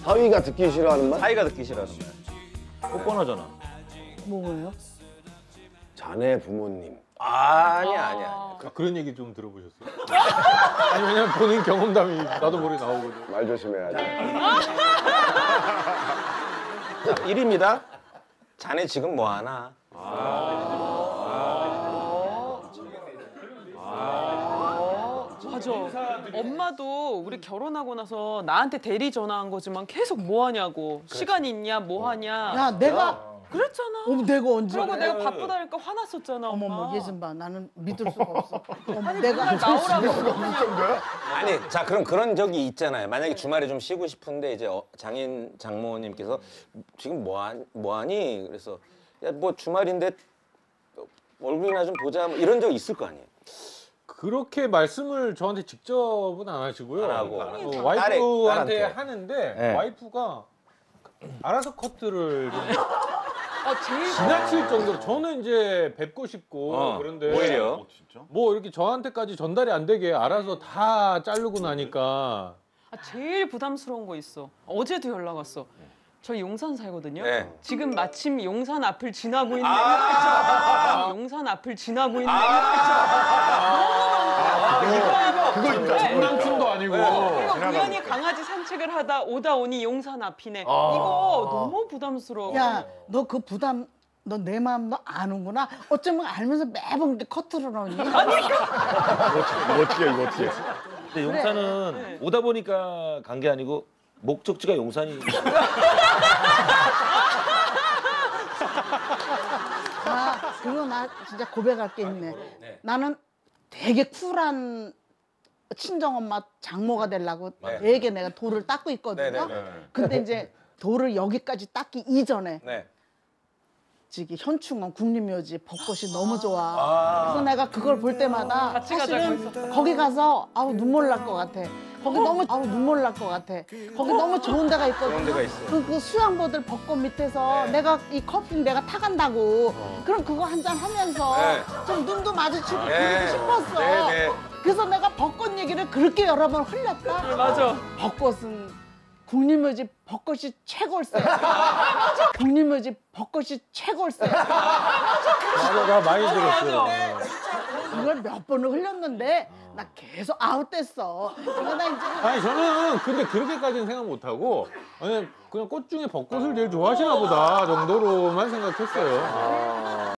사위가 듣기 싫어하는 말? 사위가 듣기 싫어하는 말. 뻔뻔하잖아. 뭐예요? 자네 부모님. 아니야. 그런 얘기 좀 들어보셨어요? 아니 왜냐면 본인 경험담이 나도 모르게 나오거든. 말 조심해야지. 자, 1위입니다. 자네 지금 뭐 하나? 맞아. 엄마도 우리 결혼하고 나서 나한테 대리 전화한 거지만 계속 뭐 하냐고. 시간 있냐, 뭐 하냐. 야, 내가 그랬잖아. 내가 언제? 그러고 내가 바쁘다니까 화났었잖아. 엄마. 어머머, 얘좀 봐. 나는 믿을 수가 없어. 어머, 아니, 내가 그날 나오라고. 아니, 자 그럼 그런 적이 있잖아요. 만약에 주말에 좀 쉬고 싶은데 이제 장인 장모님께서 지금 뭐 하니? 그래서 야 뭐 주말인데 얼굴이나 좀 보자. 뭐 이런 적 있을 거 아니에요. 그렇게 말씀을 저한테 직접은 안 하시고요. 안 하고. 와이프한테 딸한테. 하는데 네. 와이프가 알아서 커트를 좀 제일 지나칠 정도로 저는 이제 뵙고 싶고 그런데 오히려 뭐 이렇게 저한테까지 전달이 안 되게 알아서 다 자르고 나니까 제일 부담스러운 거 있어. 어제도 연락 왔어. 저희 용산 살거든요. 네. 지금 마침 용산 앞을 지나고 있는 이거 있죠. 용산 앞을 지나고 있는 그거 있다. 장난친도 아니고. 그리고 우연히 강아지 산책을 하다 오다 오니 용산 앞이네. 이거 너무 부담스러워. 야, 너 그 부담 너 내 마음 너 아는구나. 어쩌면 알면서 매번 이렇게 커트를 하니. 이거 어떻게 해, 이거 어떻게 해. 근데 용산은 오다 보니까 간 게 아니고 목적지가 용산이. 그리고 나 진짜 고백할 게 있네. 나는 되게 쿨한 친정엄마 장모가 되려고 되게 내가 돌을 닦고 있거든요. 근데 이제 돌을 여기까지 닦기 이전에 저기 현충원 국립묘지 벚꽃이 너무 좋아. 그래서 내가 그걸 볼 때마다 같이 가자, 사실은 거기 가서 아우 눈물 날 것 같아. 거기 너무 눈물 날 것 같아. 거기 너무 좋은 데가 있거든. 좋은 데가 있어요. 그 수양보들 벚꽃 밑에서 내가 이 커피 내가 타간다고. 그럼 그거 한잔 하면서 좀 눈도 마주치고 그러고 싶었어. 그래서 내가 벚꽃 얘기를 그렇게 여러 번 흘렸다. 맞아. 벚꽃은 국립묘지 벚꽃이 최골세. 국립묘지 벚꽃이 최골세. 맞아, 나 많이 들었어요. 이걸 몇 번을 흘렸는데 나 계속 아웃됐어. 그러다 이제 아니 저는 근데 그렇게까지는 생각 못 하고 그냥 꽃 중에 벚꽃을 제일 좋아하시나 보다 정도로만 생각했어요.